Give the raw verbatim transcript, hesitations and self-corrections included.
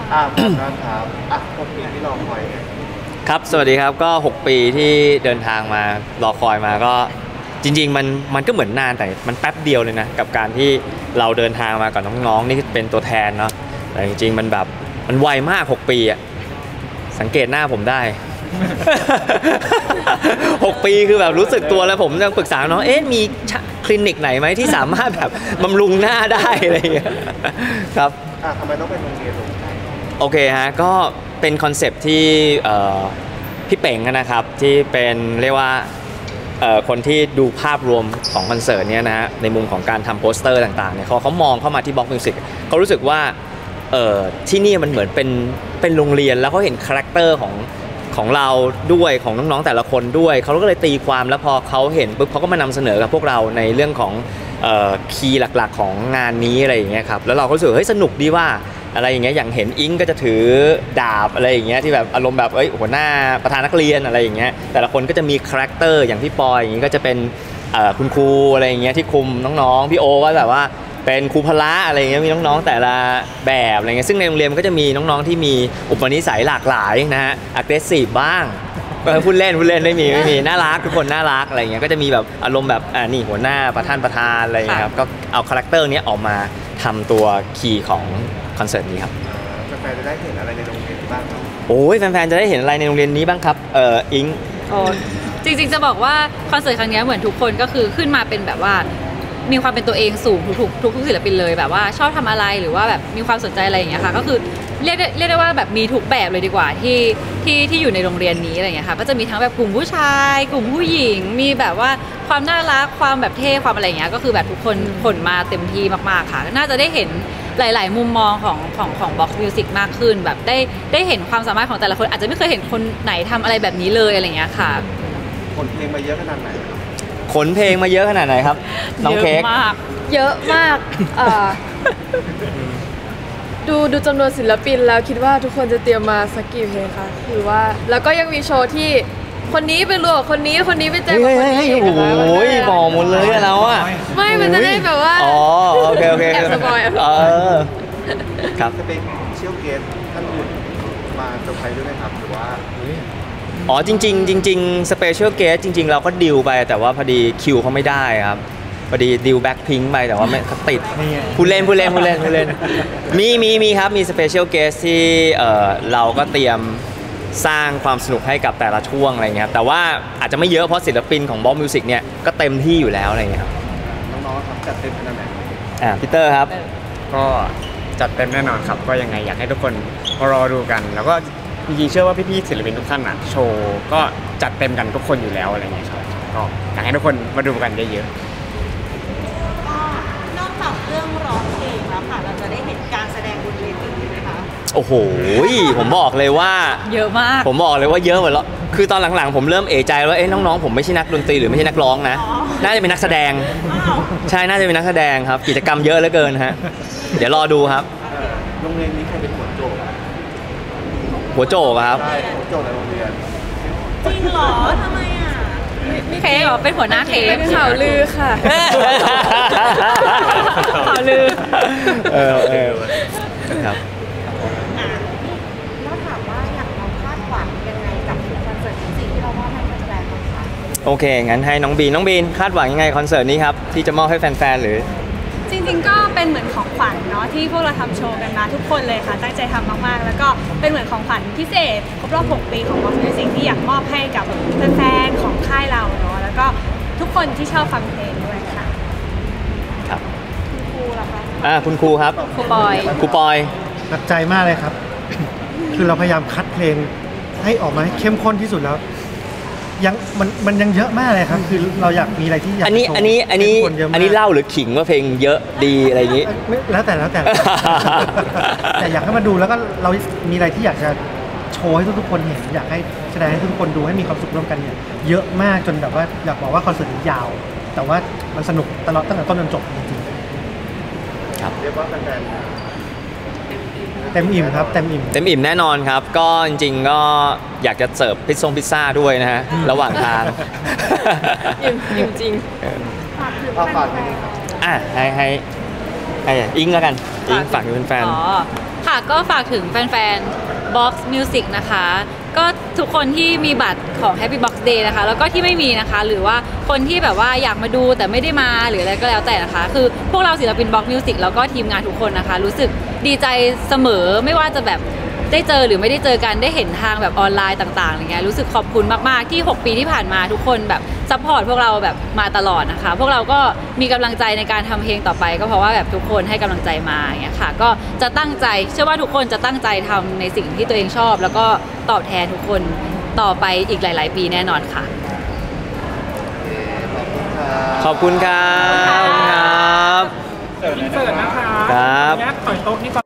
อ่าครับอ่ะหกปีที่รอคอยครับสวัสดีครับก็หกปีที่เดินทางมารอคอยมาก็จริงๆมันมันก็เหมือนนานแต่มันแป๊บเดียวเลยนะกับการที่เราเดินทางมากับน้องๆนี่เป็นตัวแทนเนาะแต่จริงๆมันแบบมันไวมากหกปีอะสังเกตหน้าผมได้ หกปีคือแบบรู้สึกตัวแล้วผมยังปรึกษาน้องเอ๊ะมีคลินิกไหนไหมที่สามารถแบบบำรุงหน้าได้อะไรอย่างเงี้ยครับอ่ะทำไมต้องเป็นโรงเรียนโรงใจโอเคฮะก็เป็นคอนเซปต์ที่พี่เป๋งนะครับที่เป็นเรียกว่าคนที่ดูภาพรวมของคอนเสิร์ตเนี้ยนะฮะในมุมของการทำโปสเตอร์ต่างๆเนี่ยเขาเขามองเข้ามาที่บล็อกมิวสิกเขารู้สึกว่าที่นี่มันเหมือนเป็นเป็นโรงเรียนแล้วเขาเห็นคาแรคเตอร์ของของเราด้วยของน้องๆแต่ละคนด้วยเขาก็เลยตีความแล้วพอเขาเห็นปุ๊บเขาก็มานำเสนอกับพวกเราในเรื่องของคีย์หลักๆของงานนี้อะไรอย่างเงี้ยครับแล้วเราก็รู้สึกเฮ้ยสนุกดีว่าอะไรอย่างเงี้ยอย่างเห็นอิงก็จะถือดาบอะไรอย่างเงี้ยที่แบบอารมณ์แบบเอ้ยหัวหน้าประธานนักเรียนอะไรอย่างเงี้ยแต่ละคนก็จะมีคาแรคเตอร์อย่างพี่ปอยอย่างงี้ก็จะเป็นคุณครูอะไรอย่างเงี้ยที่คุมน้องๆพี่โอก็แบบว่าเป็นครูพละอะไรอย่างเงี้ยมีน้องๆแต่ละแบบอะไรเงี้ยซึ่งในโรงเรียนมันก็จะมีน้องๆที่มีอุปนิสัยหลากหลายนะฮะ aggressive บ้างพูดเล่นพูดเล่นไม่มีไม่มีน่ารักทุกคนน่ารักอะไรเงี้ยก็จะมีแบบอารมณ์แบบอ่านี่หัวหน้าประธานประธานอะไรเงี้ยครับก็เอาคาแรคเตอร์นี้ออกมาทำตัวคีย์ของคอนเสิร์ตนี้ครับแฟนๆจะได้เห็นอะไรในโรงเรียนบ้างครับโอ้ยแฟนๆจะได้เห็นอะไรในโรงเรียนนี้บ้างครับเอออิงจริงๆจะบอกว่าคอนเสิร์ตครั้งนี้เหมือนทุกคนก็คือขึ้นมาเป็นแบบว่ามีความเป็นตัวเองสูงทุกๆทุกๆศิลปินเลยแบบว่าชอบทำอะไรหรือว่าแบบมีความสนใจอะไรอย่างเงี้ยค่ะก็คือเรียกได้เรียกได้ว่าแบบมีทุกแบบเลยดีกว่าที่ที่ที่อยู่ในโรงเรียนนี้อะไรอย่างเงี้ยค่ะก็จะมีทั้งแบบกลุ่มผู้ชายกลุ่มผู้หญิงมีแบบว่าความน่ารักความแบบเท่ความอะไรอย่างเงี้ยก็คือแบบทุกคนผลมาเต็มที่มากๆค่ะน่าจะได้เห็นหลายๆมุมมองของของของบ็อกซ์มิวสิกมากขึ้นแบบได้ได้เห็นความสามารถของแต่ละคนอาจจะไม่เคยเห็นคนไหนทำอะไรแบบนี้เลยอะไรอย่างเงี้ยค่ะขนเพลงมาเยอะขนาดไหนขนเพลงมาเยอะขนาดไหนครับน้องเค้กเยอะมากดูดูจำนวนศิลปินแล้วคิดว่าทุกคนจะเตรียมมาสักกี่เพลงคะหรือว่าแล้วก็ยังมีโชว์ที่คนนี้ไปรวมคนนี้คนนี้ไปเจอคนนี้โอ้ยบอกหมดเลยแล้วอ่ะไม่มันจะได้แบบว่าอ๋อโอเคโอเคแอบสปอยเออครับจะเป็นเชี่ยวเกสท่านอื่นมาเซอร์ไพรส์ด้วยไหมครับหรือว่าอ๋อจริงๆจริงๆสเปเชียลเกสจริงๆเราก็ดิวไปแต่ว่าพอดีคิวเขาไม่ได้ครับพอดีดิวแบ็คพิงค์ไปแต่ว่าไม่ติดพูดเล่นพูดเล่นพูดเล่นพูดเล่นมีมีมีครับมีสเปเชียลเกสที่เอ่อเราก็เตรียมสร้างความสนุกให้กับแต่ละช่วงอะไรเงี้ยแต่ว่าอาจจะไม่เยอะเพราะศิลปินของบ็อกมิวสิกเนี่ยก็เต็มที่อยู่แล้วอะไรเงี้ยครับน้องๆครับจัดเต็มขนาดไหนอ่าพีเตอร์ครับก็จัดเต็มแน่นอนครับก็ยังไงอยากให้ทุกคนรอดูกันแล้วก็จริงๆเชื่อว่าพี่ๆศิลปินทุกท่านนะโชว์ก็จัดเต็มกันทุกคนอยู่แล้วอะไรเงี้ยครับก็อยากให้ทุกคนมาดูกันเยอะๆก็นอกจากเรื่องร้องเพลงแล้วค่ะเราจะได้เห็นการแสดงบนเวทีไหมคะโอ้โหผมบอกเลยว่าเยอะมากผมบอกเลยว่าเยอะเหมือนแล้วคือตอนหลังๆผมเริ่มเอะใจว่าเอ๊ะน้องๆผมไม่ใช่นักดนตรีหรือไม่ใช่นักร้องนะน่าจะเป็นนักแสดงใช่น่าจะเป็นนักแสดงครับกิจกรรมเยอะเหลือเกินฮะเดี๋ยวรอดูครับโรงเรียนนี้ใครเป็นหัวโจกหัวโจกครับใช่หัวโจกในโรงเรียนจริงเหรอทำไมอ่ะเค้กเหรอเป็นหัวหน้าเค้กเป็นข่าวลือค่ะข่าวลือเออเออครับแล้วถามว่าอยากเราคาดหวังยังไงกับคอนเสิร์ตสิ่งที่เรามอบให้แฟนๆบ้างคะโอเคงั้นให้น้องบีนน้องบีนคาดหวังยังไงคอนเสิร์ตนี้ครับที่จะมอบให้แฟนๆหรือจริงๆก็เป็นเหมือนของขวัญเนาะที่พวกเราทำโชว์กันมาทุกคนเลยค่ะตั้งใจทำมากๆแล้วก็เป็นเหมือนของขวัญพิเศษครบรอบหกปีของ บ็อกซ์ มิวสิก ที่อยากมอบให้กับแฟนๆของค่ายเราเนาะแล้วก็ทุกคนที่ชอบฟังเพลงด้วยค่ะครับคุณครูล่ะคะอ่าคุณครูครับครูปอยครูปอยหนักใจมากเลยครับ คือเราพยายามคัดเพลงให้ออกมาให้เข้มข้นที่สุดแล้วยังมันมันยังเยอะมากเลยครับคือเราอยากมีอะไรที่อยากอันนี้อันนี้อันนี้อันนี้เล่าหรือขิงว่าเพลงเยอะดีอะไรอย่างนี้แล้วแต่แล้วแต่แต่อยากให้มาดูแล้วก็เรามีอะไรที่อยากจะโชว์ให้ทุกๆคนเห็นอยากให้แสดงให้ทุกคนดูให้มีความสุขร่วมกันเนี่ยเยอะมากจนแบบว่าอยากบอกว่าคอนเสิร์ตยาวแต่ว่ามันสนุกตลอดตั้งแต่ต้นจนจบจริงๆครับเรียกว่าแฟนเต็มอิ่มครับเต็มอิ่มเต็มอิ่มแน่นอนครับก็จริงๆก็อยากจะเสิร์ฟพิซซ่งพิซซ่าด้วยนะฮะระหว่างทางอิ่มอิ่มจริงฝากฝากไปอ่ะให้ให้ไอ้อิงแล้วกันอิงฝากถึงแฟนอ๋อค่ะก็ฝากถึงแฟนๆ Box Music นะคะ ก็ทุกคนที่มีบัตรของ Happy Box Day นะคะแล้วก็ที่ไม่มีนะคะหรือว่าคนที่แบบว่าอยากมาดูแต่ไม่ได้มาหรืออะไรก็แล้วแต่นะคะคือพวกเราศิลปิน Box Music แล้วก็ทีมงานทุกคนนะคะรู้สึกดีใจเสมอไม่ว่าจะแบบได้เจอหรือไม่ได้เจอกันได้เห็นทางแบบออนไลน์ต่างๆอะไรเงี้ยรู้สึกขอบคุณมากๆที่หกปีที่ผ่านมาทุกคนแบบซัพพอร์ตพวกเราแบบมาตลอดนะคะพวกเราก็มีกำลังใจในการทำเพลงต่อไปก็เพราะว่าแบบทุกคนให้กำลังใจมาอย่างเงี้ยค่ะก็จะตั้งใจเชื่อว่าทุกคนจะตั้งใจทำในสิ่งที่ตัวเองชอบแล้วก็ตอบแทนทุกคนต่อไปอีกหลายๆปีแน่นอนค่ะขอบคุณครับอินเสิร์ตนะคะครับขอโต๊ะนี้ก่อน